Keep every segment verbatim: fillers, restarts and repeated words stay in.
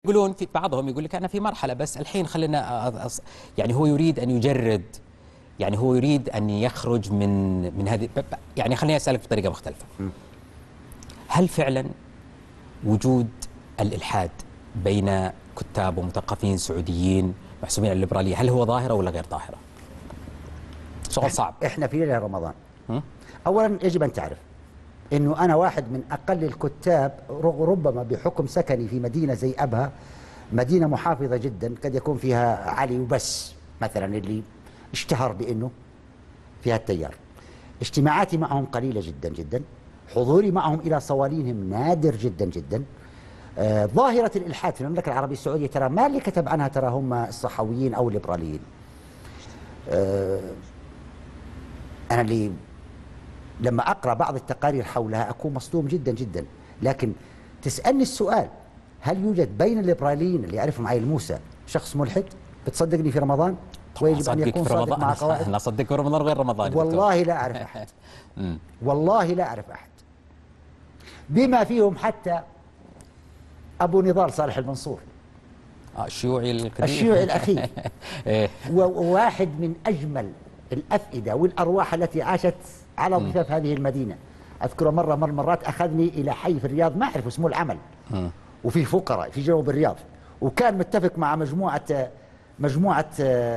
يقولون في بعضهم يقول لك أنا في مرحلة بس الحين خلينا أص... يعني هو يريد أن يجرد، يعني هو يريد أن يخرج من من هذه، يعني خليني أسألك بطريقة مختلفة. هل فعلا وجود الإلحاد بين كتاب ومثقفين سعوديين محسوبين على الليبرالية هل هو ظاهرة ولا غير ظاهرة؟ سؤال صعب. احنا في ليلة رمضان. اولا يجب ان تعرف انه انا واحد من اقل الكتاب ربما بحكم سكني في مدينة زي ابها، مدينة محافظة جدا قد يكون فيها علي وبس مثلا اللي اشتهر بانه فيها التيار. اجتماعاتي معهم قليلة جدا جدا، حضوري معهم الى صوالينهم نادر جدا جدا. آه ظاهرة الالحاد في المملكة العربية السعودية ترى ما اللي كتب عنها ترى هم الصحويين او الليبراليين. آه انا اللي لما أقرأ بعض التقارير حولها أكون مصدوم جدا جدا، لكن تسألني السؤال هل يوجد بين الليبراليين اللي يعرفهم عيل موسى شخص ملحد؟ بتصدقني في رمضان؟ ويجب أن يكون صادق مع قواعد. أنا أصدق في رمضان غير رمضان. والله لا أعرف أحد. والله لا أعرف أحد. بما فيهم حتى أبو نضال صالح المنصور. الشيوعي القديم. الشيوعي الأخير. وواحد من أجمل الأفئدة والأرواح التي عاشت على ضفاف هذه المدينة. أذكر مرة من المرات أخذني إلى حي في الرياض ما أعرف اسمه العمل، وفي فقراء في جنوب الرياض، وكان متفق مع مجموعة مجموعة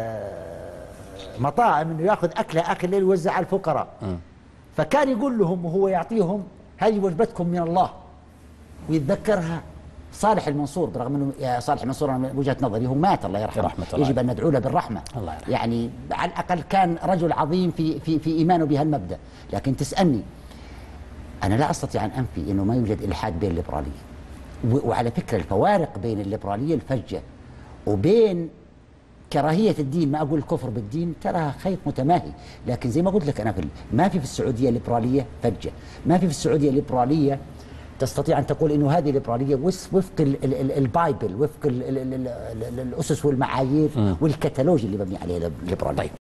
مطاعم إنه يأخذ أكله آخر الليل ويوزع على الفقراء. فكان يقول لهم وهو يعطيهم هذه وجبتكم من الله، ويتذكرها صالح المنصور، برغم انه يا صالح المنصور من وجهه نظري هو مات الله يرحمه، يجب ان ندعو له بالرحمه. الله يرحمه. يعني على الاقل كان رجل عظيم في في في ايمانه بهالمبدا، لكن تسالني انا لا استطيع ان انفي انه ما يوجد الحاد بين الليبراليه. وعلى فكره الفوارق بين الليبراليه الفجه وبين كراهيه الدين، ما اقول الكفر بالدين، تراها خيط متماهي، لكن زي ما قلت لك انا في ما في في السعوديه ليبراليه فجه، ما في في السعوديه ليبراليه تستطيع أن تقول إنه هذه الليبرالية وفق البايبل، وفق الأسس والمعايير والكتالوج اللي مبني عليه الليبرالية.